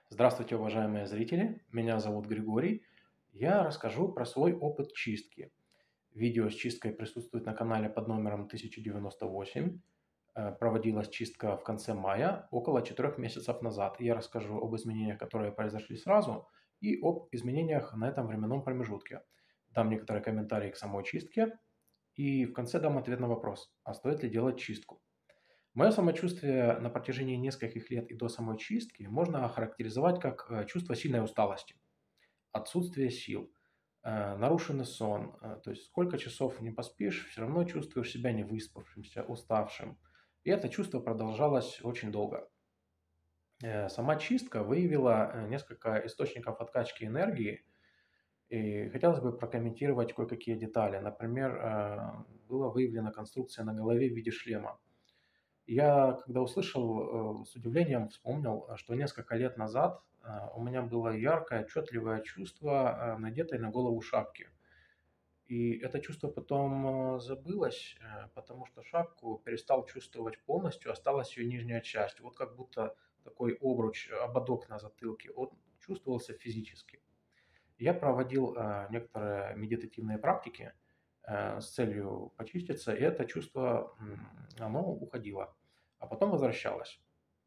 Здравствуйте, уважаемые зрители! Меня зовут Григорий. Я расскажу про свой опыт чистки. Видео с чисткой присутствует на канале под номером 1098. Проводилась чистка в конце мая, около 4 месяцев назад. Я расскажу об изменениях, которые произошли сразу, и об изменениях на этом временном промежутке. Дам некоторые комментарии к самой чистке и в конце дам ответ на вопрос, а стоит ли делать чистку. Мое самочувствие на протяжении нескольких лет и до самой чистки можно охарактеризовать как чувство сильной усталости, отсутствие сил, нарушенный сон. То есть сколько часов не поспишь, все равно чувствуешь себя невыспавшимся, уставшим. И это чувство продолжалось очень долго. Сама чистка выявила несколько источников откачки энергии, и хотелось бы прокомментировать кое-какие детали. Например, была выявлена конструкция на голове в виде шлема. Я, когда услышал, с удивлением вспомнил, что несколько лет назад у меня было яркое, отчетливое чувство надетой на голову шапки. И это чувство потом забылось, потому что шапку перестал чувствовать полностью, осталась ее нижняя часть. Вот как будто такой обруч, ободок на затылке, он чувствовался физически. Я проводил некоторые медитативные практики с целью почиститься, и это чувство, оно уходило, а потом возвращалось.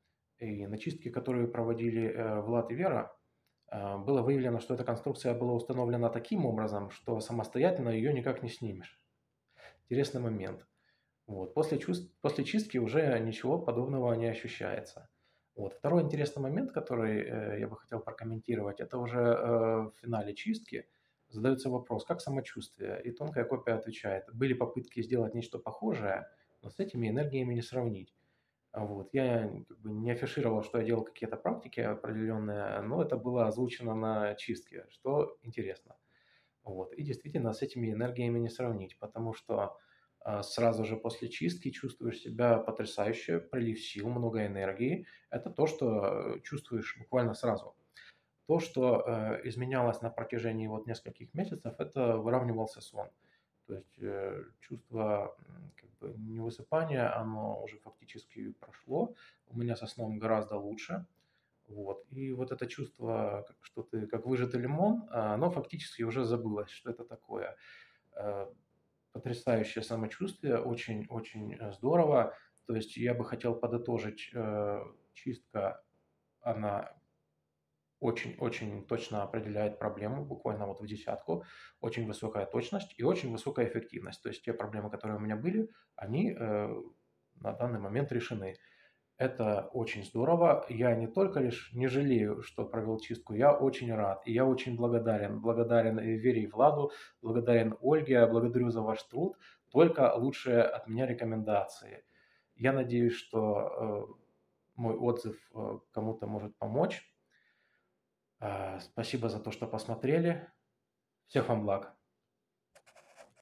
И на чистке, которую проводили Влад и Вера, было выявлено, что эта конструкция была установлена таким образом, что самостоятельно ее никак не снимешь. Интересный момент. Вот. После чистки уже ничего подобного не ощущается. Вот. Второй интересный момент, который я бы хотел прокомментировать, это уже в финале чистки задается вопрос, как самочувствие? И тонкая копия отвечает, были попытки сделать нечто похожее, но с этими энергиями не сравнить. Вот. Я как бы не афишировал, что я делал какие-то практики определенные, но это было озвучено на чистке, что интересно. Вот. И действительно с этими энергиями не сравнить, потому что сразу же после чистки чувствуешь себя потрясающе, прилив сил, много энергии. Это то, что чувствуешь буквально сразу. То, что изменялось на протяжении вот нескольких месяцев, это выравнивался сон. То есть чувство как бы невысыпания, оно уже фактически прошло. У меня со сном гораздо лучше. Вот. И вот это чувство, что ты как выжатый лимон, оно фактически уже забылось, что это такое. Э, Потрясающее самочувствие, очень-очень здорово. То есть я бы хотел подытожить, чистка, она очень-очень точно определяет проблему, буквально вот в десятку. Очень высокая точность и очень высокая эффективность. То есть те проблемы, которые у меня были, они на данный момент решены. Это очень здорово. Я не только лишь не жалею, что провел чистку, я очень рад. И я очень благодарен. Благодарен и Вере и Владу, благодарен Ольге, благодарю за ваш труд. Только лучшие от меня рекомендации. Я надеюсь, что мой отзыв кому-то может помочь. Спасибо за то, что посмотрели. Всех вам благ.